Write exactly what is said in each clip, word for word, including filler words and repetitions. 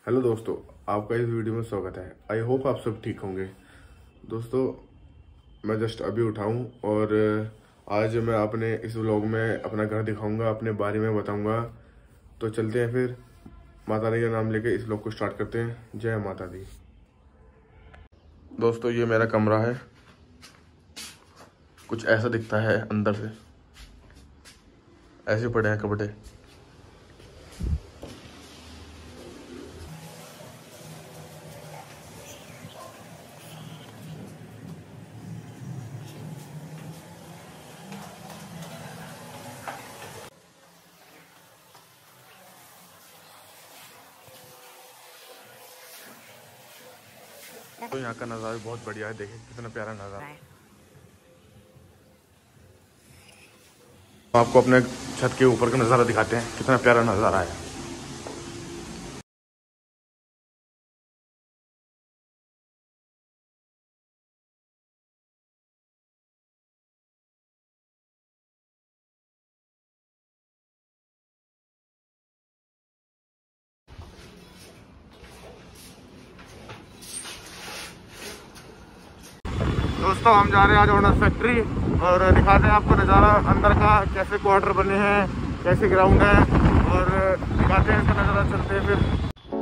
Hello दोस्तों, आपका इस वीडियो में स्वागत है। आई होप आप सब ठीक होंगे। दोस्तों, मैं जस्ट अभी उठाऊं और आज मैं अपने इस व्लॉग में अपना घर दिखाऊंगा, अपने बारे में बताऊंगा। तो चलते हैं फिर, माता दी का नाम लेके इस व्लॉग को स्टार्ट करते हैं। जय माता दी। दोस्तों, ये मेरा कमरा है, कुछ ऐसा दिखता है अंदर से। ऐसे पड़े हैं कपड़े। तो यहाँ का नज़ारा बहुत बढ़िया है, देखिए कितना प्यारा नज़ारा है। आपको अपने छत के ऊपर का नज़ारा दिखाते हैं, कितना प्यारा नज़ारा है। दोस्तों, हम जा रहे हैं आज ऑनर्स फैक्ट्री और दिखाते हैं आपको नज़ारा अंदर का, कैसे क्वार्टर बने हैं, कैसे ग्राउंड है, और दिखाते हैं इसका नज़ारा। चलते हैं फिर।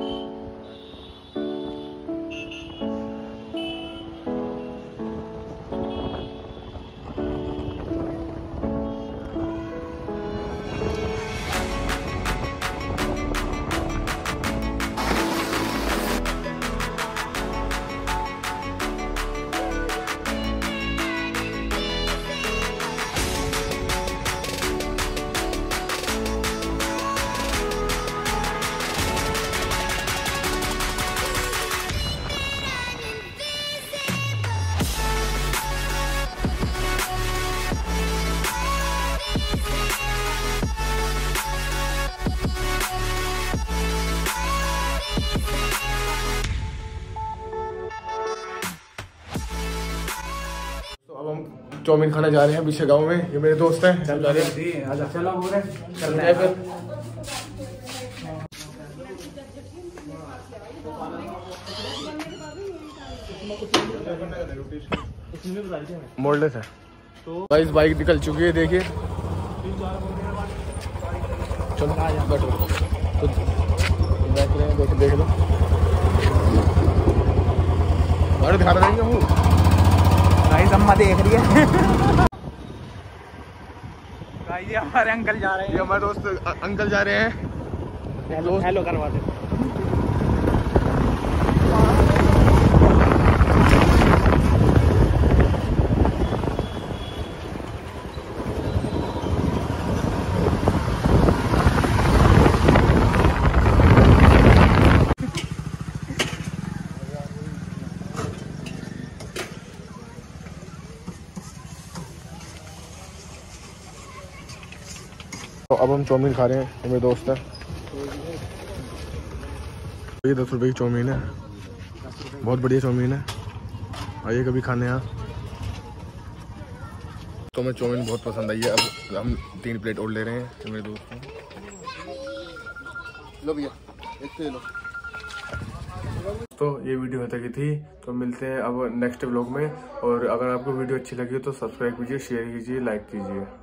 अब हम चाउमीन खाने जा रहे हैं पीछे गांव में। ये मेरे दोस्त हैं, चल जा रहे हैं। चलो बोले चलते हैं फिर। मोड़लेस है तो गाइस, बाइक निकल चुकी है, देखिए। चलो बैठो, तो देख रहे हैं, देख देख लो। गाड़ी दिखा रहे हैं वो गाइस, अम्मा देख रही है। गाइस, ये हमारे अंकल जा रहे हैं, ये हमारे दोस्त अंकल जा रहे हैं। हेलो हेलो करवा दे। तो अब हम चाउमीन खा रहे हैं, मेरे दोस्त है। ये दस रुपए की चाउमीन है, बहुत बढ़िया चाउमीन है। आइए कभी खाने यहाँ। तो हमें चाउमीन बहुत पसंद आई है। अब हम तीन प्लेट और ले रहे हैं, मेरे दोस्त हैं। लो भैया, एक तो लो। तो ये वीडियो होता की थी, तो मिलते हैं अब नेक्स्ट व्लॉग में। और अगर आपको वीडियो अच्छी लगी हो तो सब्सक्राइब कीजिए, शेयर कीजिए, लाइक कीजिए।